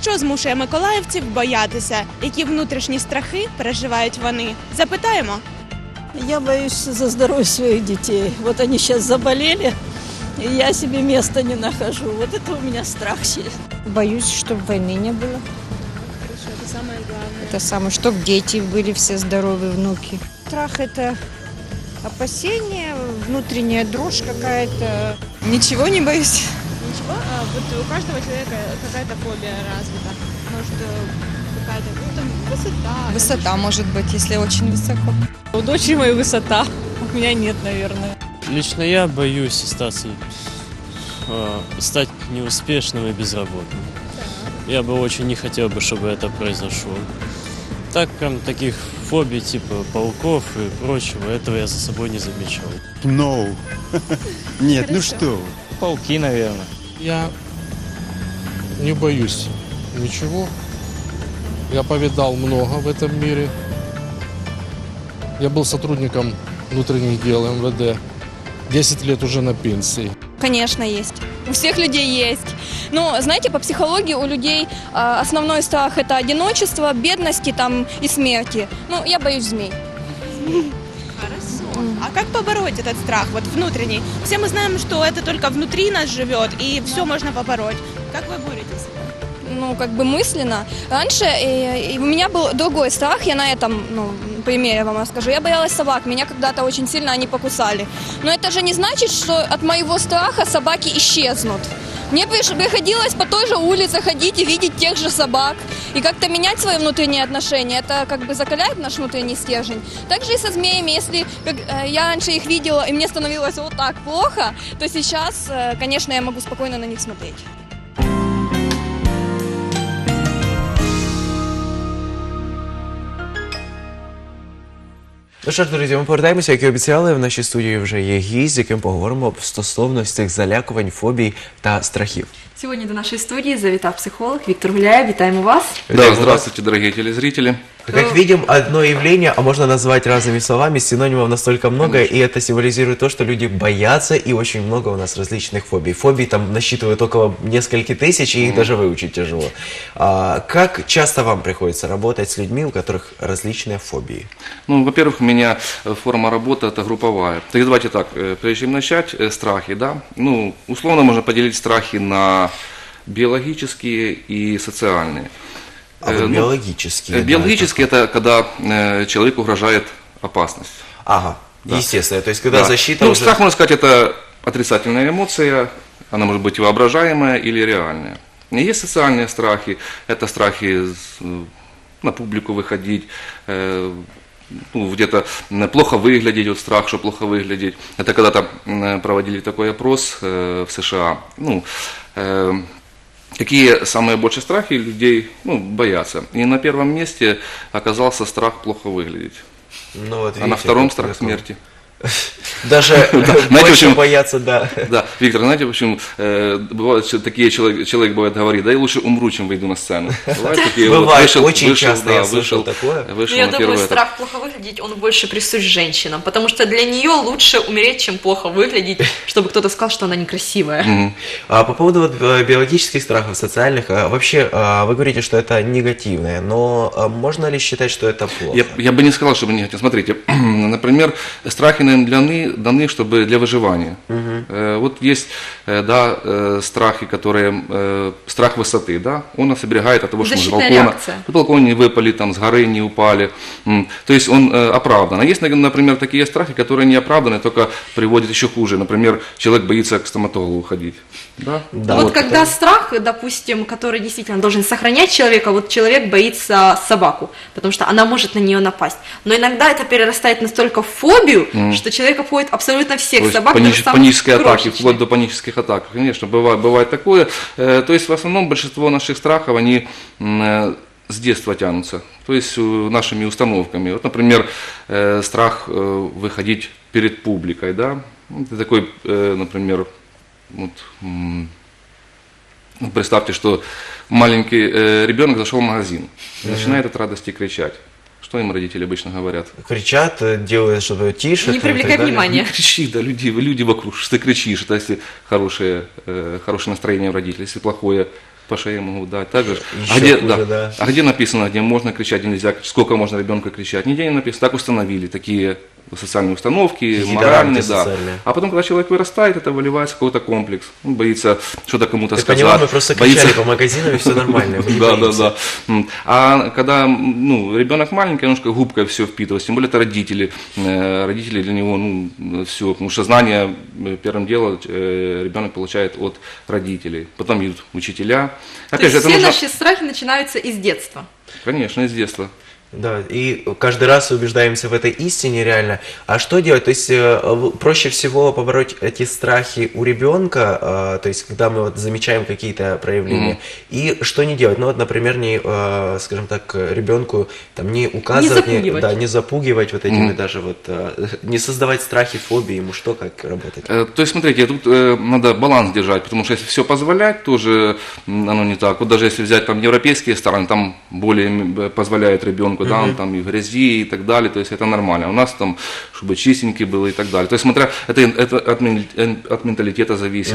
Що змушує миколаївців боятися? Які внутрішні страхи переживають вони? Запитаємо. Я боюсь за здоровье своих детей. Вот они сейчас заболели, и я себе места не нахожу. Вот это у меня страх есть. Боюсь, чтобы войны не было. Это самое главное. Это самое, чтобы дети были все здоровые, внуки. Страх – это опасение, внутренняя дрожь какая-то. Ничего не боюсь. Ничего? Вот у каждого человека какая-то фобия развита. Может, какая-то, ну, там, высота. Высота может быть, если очень высоко. У дочери моей высота, у меня нет, наверное. Лично я боюсь стать неуспешным и безработным. Я бы очень не хотел бы, чтобы это произошло. Так, прям таких фобий типа пауков и прочего, этого я за собой не замечал. No. Нет, ну что вы. Пауки, наверное. Я не боюсь ничего. Я повидал много в этом мире. Я был сотрудником внутренних дел МВД. 10 лет уже на пенсии. Конечно, есть. У всех людей есть. Но, знаете, по психологии у людей основной страх – это одиночество, бедности там, и смерти. Ну, я боюсь змей. Хорошо. А как побороть этот страх, вот внутренний? Все мы знаем, что это только внутри нас живет, и все можно побороть. Как вы боретесь? Ну, как бы мысленно. Раньше у меня был другой страх, я на этом примере вам расскажу. Я боялась собак, меня когда-то очень сильно они покусали. Но это же не значит, что от моего страха собаки исчезнут. Мне приходилось по той же улице ходить и видеть тех же собак. И как-то менять свои внутренние отношения. Это как бы закаляет наш внутренний стержень. Также и со змеями. Если я раньше их видела, и мне становилось вот так плохо, то сейчас, конечно, я могу спокойно на них смотреть. Ну що ж, друзі, ми повертаємося, як і обіцяли, в нашій студії вже є гість, з яким поговоримо стосовно цих залякувань, фобій та страхів. Сегодня до нашей студии завітав психолог Виктор Гуляев. Витаем вас. Да, здравствуйте, дорогие телезрители. Как видим, одно явление, а можно назвать разными словами, синонимов настолько много, и это символизирует то, что люди боятся, и очень много у нас различных фобий. Фобий там насчитывают около нескольких тысяч, и их даже выучить тяжело. Как часто вам приходится работать с людьми, у которых различные фобии? Ну, во-первых, у меня форма работы это групповая. Так давайте так, прежде чем начать, страхи, да? Ну, условно можно поделить страхи на биологические и социальные. Биологические? Биологические это когда человеку угрожает опасность. Ага, да. Естественно. То есть когда защита Ну, уже... страх, можно сказать, это отрицательная эмоция, она может быть воображаемая или реальная. И есть социальные страхи, это страхи на публику выходить, где-то плохо выглядеть, вот страх, что плохо выглядеть. Это когда-то проводили такой опрос в США. Какие самые большие страхи людей боятся. И на первом месте оказался страх плохо выглядеть. Ну, вот видите, а на втором страх смерти. Даже больше боятся, да. Да, Виктор, знаете, почему бывают такие, человек бывает говорит, да я лучше умру, чем выйду на сцену. Бывает, очень часто я слышал такое. Я думаю, страх плохо выглядеть, он больше присущ женщинам, потому что для нее лучше умереть, чем плохо выглядеть, чтобы кто-то сказал, что она некрасивая. По поводу биологических страхов, социальных, вообще вы говорите, что это негативное, но можно ли считать, что это плохо? Я бы не сказал, чтобы негативно. Смотрите, например, страхи, наверное, даны, чтобы для выживания. Вот есть, страхи, которые, страх высоты, да, он нас оберегает от того, что мы с балкона не выпали, там, с горы не упали. То есть он оправдан. А есть, например, такие страхи, которые не оправданы, только приводят еще хуже. Например, человек боится к стоматологу ходить. Да? Да. Вот когда страх, допустим, который действительно должен сохранять человека, вот человек боится собаку, потому что она может на нее напасть. Но иногда это перерастает настолько в фобию, что человек обходит абсолютно всех собак. Панические атаки, вплоть до панических атак. Конечно, бывает такое. То есть в основном большинство наших страхов, они с детства тянутся. То есть нашими установками. Вот, например, страх выходить перед публикой. Да? Это такой, например, представьте, что маленький ребенок зашел в магазин и начинает от радости кричать. Что им родители обычно говорят? Кричат, делают что-то тише. Не привлекай внимания. Не кричи, да, люди вокруг, что ты кричишь, это если хорошее настроение у родителей, если плохое, по шее могут дать. Также, Еще хуже, да. а где написано, где можно кричать, где нельзя, сколько можно ребенка кричать? Нигде не написано. Так установили такие социальные установки, моральные, да. А потом, когда человек вырастает, это выливается в какой-то комплекс. Он боится что-то кому-то сказать. Поняла, мы просто кричали по магазинам, и все нормально. Да. А когда ребенок маленький, он немножко губкой все впитывает, тем более это родители. Родители для него, все, потому что знания первым делом ребенок получает от родителей. Потом идут учителя. Опять же, все наши страхи начинаются из детства. Конечно, из детства. Да, и каждый раз убеждаемся в этой истине реально. А что делать? То есть проще всего побороть эти страхи у ребенка, то есть когда мы вот замечаем какие-то проявления. И что не делать? Ну вот, например, не, скажем так, ребенку там не указывать, не запугивать вот этими даже вот, не создавать страхи, фобии, ему что, как работать? То есть, смотрите, тут надо баланс держать, потому что если все позволять, тоже оно не так. Вот даже если взять там европейские страны, там более позволяют ребенку, да, он там и в грязи и так далее, то есть это нормально. У нас там, чтобы чистенький был и так далее. То есть, смотря, это от менталитета зависит.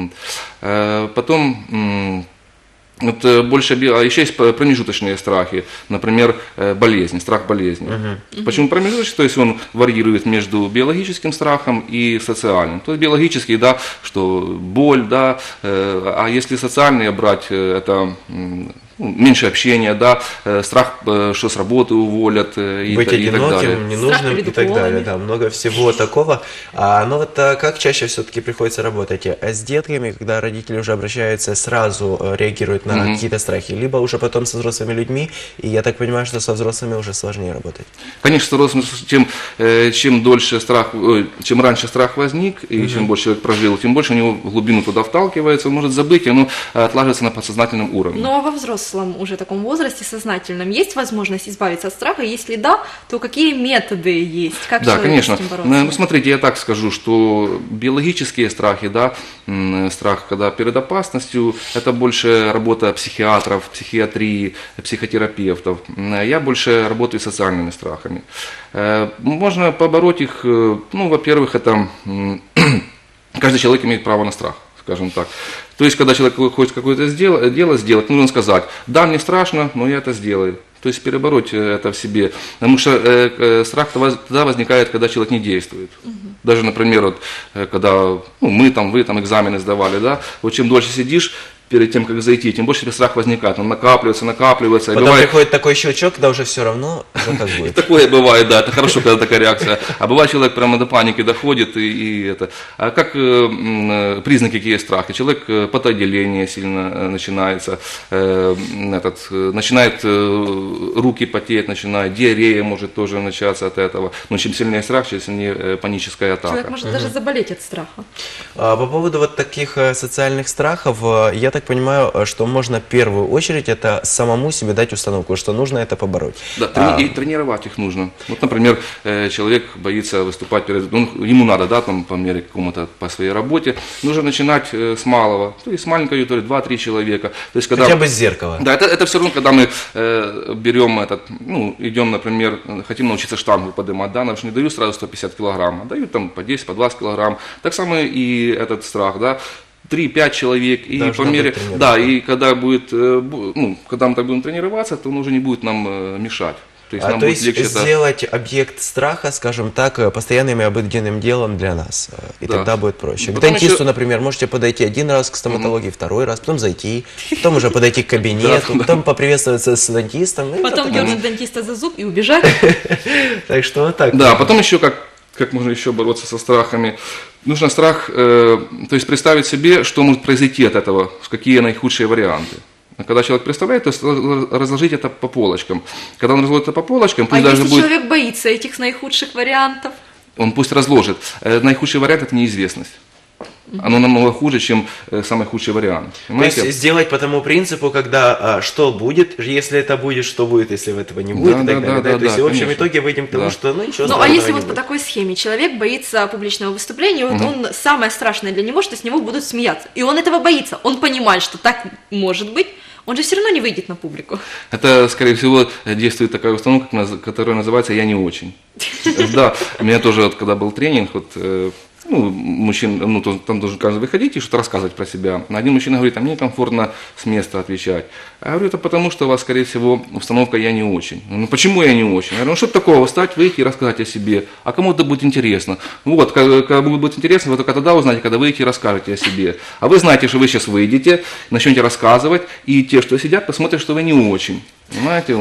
Потом, вот больше, а еще есть промежуточные страхи, например, болезни, страх болезни. Почему промежуточный? То есть он варьирует между биологическим страхом и социальным. То есть биологический, да, что боль, да, а если социальные брать, это меньше общения, да, страх, что с работы уволят и быть и так далее. Ненужным и так далее, да, много всего такого. Но вот как чаще все-таки приходится работать? С детками, когда родители уже обращаются, сразу реагируют на какие-то страхи, либо уже потом со взрослыми людьми, и я так понимаю, что со взрослыми уже сложнее работать. Конечно, со взрослыми, чем дольше страх, чем раньше страх возник, и чем больше человек прожил, тем больше у него в глубину туда вталкивается, он может забыть, и оно отлаживается на подсознательном уровне. Но во взрослом уже таком возрасте сознательном есть возможность избавиться от страха? Если да, то какие методы есть? Как да, конечно. с этим бороться? Ну, смотрите, я так скажу, что биологические страхи, да, страх, когда перед опасностью, это больше работа психиатров, психиатрии, психотерапевтов. Я больше работаю с социальными страхами. Можно побороть их, во-первых, это каждый человек имеет право на страх, скажем так. То есть, когда человек хочет какое-то дело сделать, нужно сказать, да, мне страшно, но я это сделаю. То есть, перебороть это в себе. Потому что страх тогда возникает, когда человек не действует. Даже, например, вот, когда вы там экзамены сдавали, да, вот чем дольше сидишь, перед тем, как зайти, тем больше страх возникает, он накапливается. Потом приходит такой щелчок, когда уже все равно, как будет. Такое бывает, да, это хорошо, когда такая реакция. А бывает, человек прямо до паники доходит, и это. А как признаки какие страха? Человек потоотделение сильно начинается, начинает руки потеть, начинает диарея может тоже начаться от этого. Но чем сильнее страх, чем сильнее паническая атака. Человек может даже заболеть от страха. По поводу вот таких социальных страхов, я так понимаю, что можно в первую очередь это самому себе дать установку, что нужно это побороть. Да, и тренировать их нужно. Вот, например, человек боится выступать перед, ему надо, да, там, по мере какому-то, по своей работе, нужно начинать с малого, то есть с маленькой аудитории, 2-3 человека. То есть, когда, хотя бы с зеркала. Да, это все равно, когда мы берем идем, например, хотим научиться штангу поднимать, да, нам же не дают сразу 150 килограмм, а дают там по 10, по 20 килограмм. Так само и этот страх, да. 3-5 человек, и по мере, да, и когда когда мы так будем тренироваться, то он уже не будет нам мешать. То есть, нам будет легче сделать объект страха, скажем так, постоянным и обыденным делом для нас, и тогда будет проще. К дантисту, например, можете подойти один раз к стоматологии, второй раз, потом зайти, потом уже подойти к кабинету, потом поприветствоваться с дантистом. Потом дернуть дантиста за зуб и убежать. Так что вот так. Да, потом еще как можно еще бороться со страхами. Нужно страх, то есть представить себе, что может произойти от этого, какие наихудшие варианты. Когда человек представляет, то есть разложить это по полочкам. Когда он разложит это по полочкам, пусть даже если человек боится этих наихудших вариантов? Он пусть разложит. Наихудший вариант – это неизвестность. Оно намного хуже, чем самый худший вариант. Понимаете? То есть сделать по тому принципу, когда что будет, если это будет, что будет, если этого не будет, и так далее. То есть в общем итоге выйдем к тому, что ничего страшного. А если вот по такой схеме человек боится публичного выступления, вот он самое страшное для него, что с него будут смеяться. И он этого боится. Он понимает, что так может быть. Он же все равно не выйдет на публику. Это, скорее всего, действует такая установка, которая называется «я не очень». Да, у меня тоже, когда был тренинг, ну, мужчин, ну, там должен каждый выходить и что-то рассказывать про себя. Один мужчина говорит, а мне комфортно с места отвечать. А я говорю, это потому, что у вас, скорее всего, установка «я не очень». Ну, почему я не очень? Я говорю, ну, что такого, встать, выйти и рассказать о себе. А кому-то будет интересно. Вот, когда будет интересно, вы только тогда узнаете, когда выйдете и расскажете о себе. А вы знаете, что вы сейчас выйдете, начнете рассказывать, и те, что сидят, посмотрят, что вы не очень. Понимаете?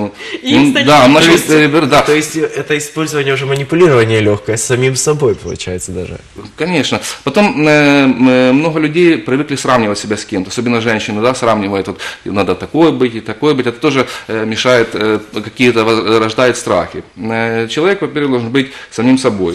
То есть это использование уже манипулирования легкое с самим собой, получается, даже. Конечно. Потом много людей привыкли сравнивать себя с кем-то, особенно женщины, да, сравнивают, вот, надо такой быть и такой быть. Это тоже мешает, какие-то рождает страхи. Человек, во-первых, должен быть самим собой.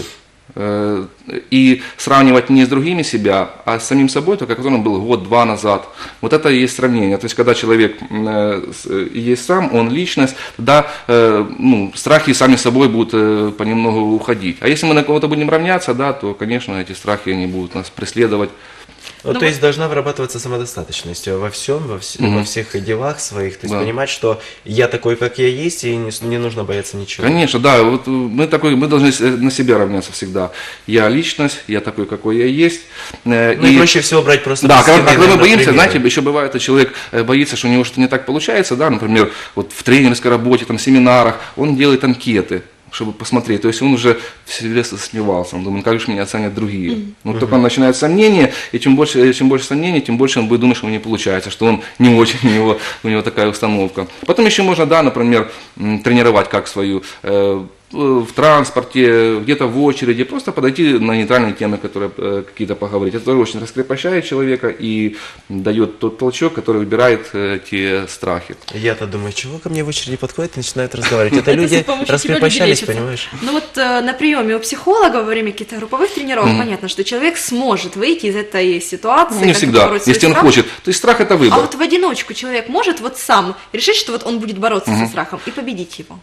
И сравнивать не с другими себя, а с самим собой, только который он был год-два назад. Вот это и есть сравнение. То есть, когда человек есть сам, он личность, тогда ну, страхи сами собой будут понемногу уходить. А если мы на кого-то будем равняться, да, то, конечно, эти страхи они будут нас преследовать. Ну, то есть должна вырабатываться самодостаточность во всем, во всех делах своих. То есть понимать, что я такой, как я есть, и не нужно бояться ничего. Конечно, да. Вот мы должны на себя равняться всегда. Я личность, я такой, какой я есть. Ну и проще всего брать просто... Да, когда мы боимся, знаете, еще бывает, что человек боится, что у него что-то не так получается, да, например, вот в тренерской работе, там, семинарах, он делает анкеты, чтобы посмотреть. То есть он уже в себе сомневался, он думает, как же меня оценят другие. Но только он начинает сомнения, и чем больше сомнений, тем больше он будет думать, что у него не получается, что он не очень, у него такая установка. Потом еще можно, да, например, тренировать как свою в транспорте, где-то в очереди, просто подойти на нейтральные темы, которые какие-то поговорить. Это очень раскрепощает человека и дает тот толчок, который убирает те страхи. Я-то думаю, чего ко мне в очереди подходят и начинают разговаривать. Это люди раскрепощались, понимаешь? Ну вот на приеме у психолога во время каких-то групповых тренировок понятно, что человек сможет выйти из этой ситуации. Не всегда, если он хочет. То есть страх — это выбор. А вот в одиночку человек может вот сам решить, что вот он будет бороться со страхом и победить его?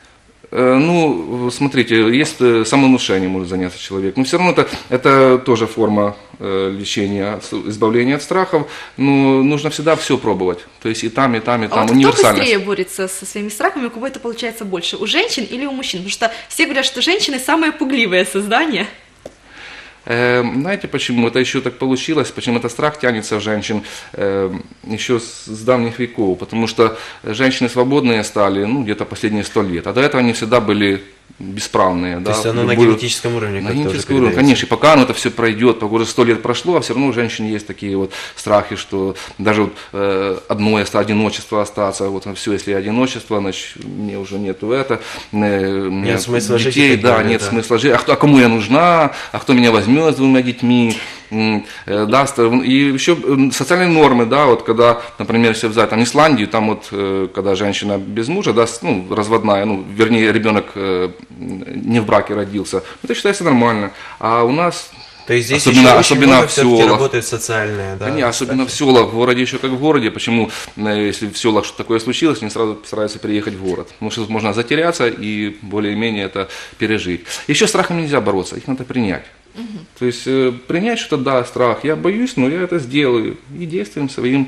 Ну, смотрите, есть самовнушением может заняться человек, но все равно это тоже форма лечения, избавления от страхов, но нужно всегда все пробовать, то есть и там, универсальность. А вот кто быстрее борется со своими страхами, у кого это получается больше, у женщин или у мужчин? Потому что все говорят, что женщины самые пугливые создания. Знаете почему? Это еще так получилось, почему этот страх тянется в женщин еще с давних веков, потому что женщины свободные стали, ну, где-то последние 100 лет, а до этого они всегда были бесправные. То да, есть оно на генетическом уровне. На генетическом уровне, конечно, и пока оно это все пройдет, уже 100 лет прошло, а все равно у женщин есть такие вот страхи, что даже вот, одиночество остаться, вот все, если одиночество, значит, мне уже нету нет смысла детей, жить. Да, нет смысла жить, а кому я нужна, а кто меня возьмет с 2 детьми. Да, и еще социальные нормы, да, вот когда, например, если взять там Исландию, там вот, когда женщина без мужа, да, ну, разводная, ну, вернее, ребенок не в браке родился, это считается нормально, а у нас... То есть здесь особенно в селах работает социальное, да? Конечно, особенно в селах, в городе еще как в городе. Почему, если в селах что-то такое случилось, они сразу стараются переехать в город? Потому что тут можно затеряться и более-менее это пережить. Еще с страхом нельзя бороться, их надо принять. То есть принять, что да, страх, я боюсь, но я это сделаю. И действием своим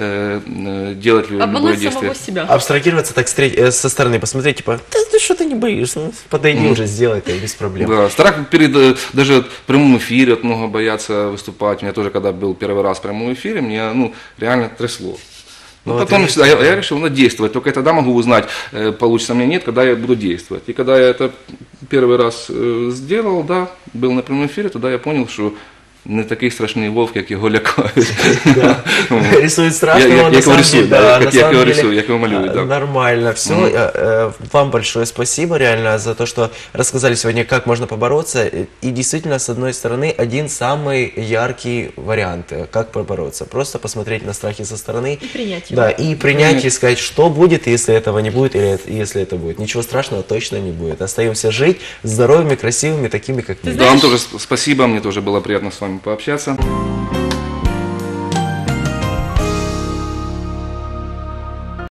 делать любое действие. Самого себя. Абстрагироваться так со стороны, посмотреть, типа, да что ты не боишься, подойди уже, сделай это без проблем. Да, страх перед даже в прямом эфире, от много боятся выступать. У меня тоже, когда был первый раз в прямом эфире, меня реально трясло. Ну, потом я решил, надо действовать, только тогда могу узнать, получится мне нет, когда я буду действовать. И когда я это первый раз сделал, да, был на прямом эфире, тогда я понял, что не такий страшний вовк, як його лякають. Рисует страшного, на самом деле, да, как я его рисую, як его малюю. Да. Нормально, все. Вам большое спасибо, реально, за то, что рассказали сегодня, как можно побороться. И действительно, с одной стороны, один самый яркий вариант, как побороться. Просто посмотреть на страхи со стороны. И принять его. Да, и принять, и сказать, что будет, если этого не будет, или если это будет. Ничего страшного точно не будет. Остаемся жить здоровыми, красивыми, такими, как мы. Да, вам тоже спасибо, мне тоже было приятно с вами пообщаться.